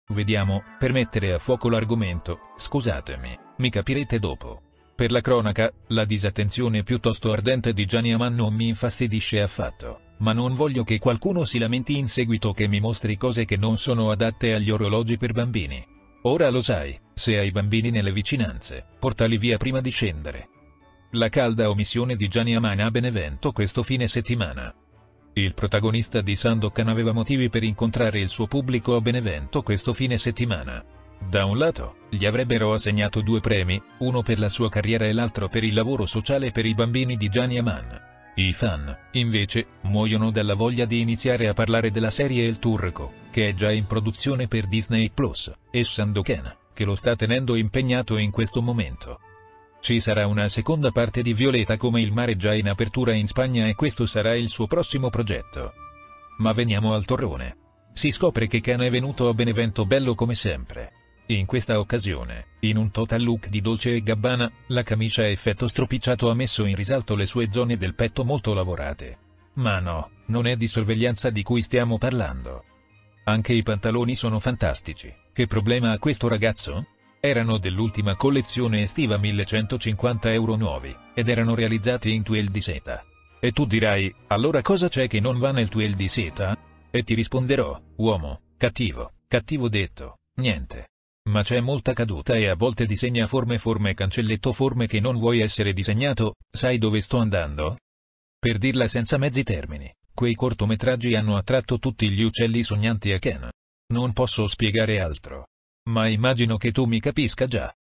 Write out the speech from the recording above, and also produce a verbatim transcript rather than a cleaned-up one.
Vediamo, per mettere a fuoco l'argomento, scusatemi, mi capirete dopo. Per la cronaca, la disattenzione piuttosto ardente di Gianni Aman non mi infastidisce affatto, ma non voglio che qualcuno si lamenti in seguito che mi mostri cose che non sono adatte agli orologi per bambini. Ora lo sai, se hai bambini nelle vicinanze, portali via prima di scendere. La calda omissione di Gianni Aman a Benevento questo fine settimana. Il protagonista di Sandokan aveva motivi per incontrare il suo pubblico a Benevento questo fine settimana. Da un lato, gli avrebbero assegnato due premi, uno per la sua carriera e l'altro per il lavoro sociale per i bambini di Gianni Aman. I fan, invece, muoiono dalla voglia di iniziare a parlare della serie El Turco, che è già in produzione per Disney Plus, e Sandokan, che lo sta tenendo impegnato in questo momento. Ci sarà una seconda parte di Violeta come il mare già in apertura in Spagna e questo sarà il suo prossimo progetto. Ma veniamo al torrone. Si scopre che Kana è venuto a Benevento bello come sempre. In questa occasione, in un total look di Dolce e Gabbana, la camicia a effetto stropicciato ha messo in risalto le sue zone del petto molto lavorate. Ma no, non è di sorveglianza di cui stiamo parlando. Anche i pantaloni sono fantastici. Che problema ha questo ragazzo? Erano dell'ultima collezione estiva millecentocinquanta euro nuovi, ed erano realizzati in twill di seta. E tu dirai, allora cosa c'è che non va nel twill di seta? E ti risponderò, uomo, cattivo, cattivo detto, niente. Ma c'è molta caduta e a volte disegna forme forme cancelletto forme che non vuoi essere disegnato, sai dove sto andando? Per dirla senza mezzi termini, quei cortometraggi hanno attratto tutti gli uccelli sognanti a Ken. Non posso spiegare altro. Ma immagino che tu mi capisca già.